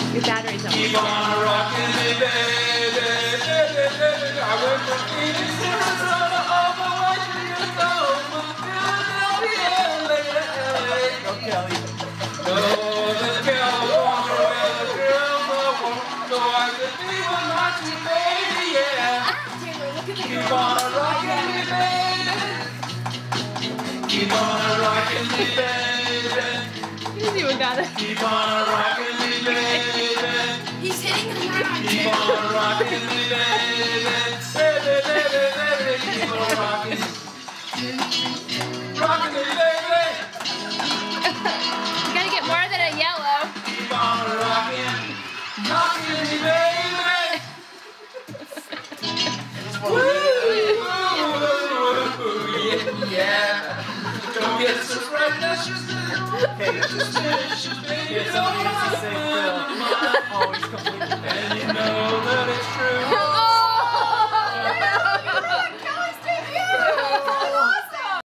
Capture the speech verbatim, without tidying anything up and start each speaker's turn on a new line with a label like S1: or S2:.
S1: Your battery's up.
S2: Keep on rocking me, baby. I went from Phoenix, Arizona, all the way to Oklahoma. Go, Kelly. Go to California, where the girls are warm, so I could be with my sweet baby, yeah. Keep on rocking me, baby. Keep on rocking me, baby.
S1: He's even got it.
S2: Keep on rocking me, baby.
S3: He's hitting the ground.
S2: Keep on rocking me, baby. Baby, baby, baby. Keep on rocking. Rocking me, baby.
S1: You gotta get more than a yellow.
S2: Keep on rocking. Rocking me, baby. Woo! Yeah, yeah. Don't get surprised. That's just it. Hey, it's just finished. Baby, don't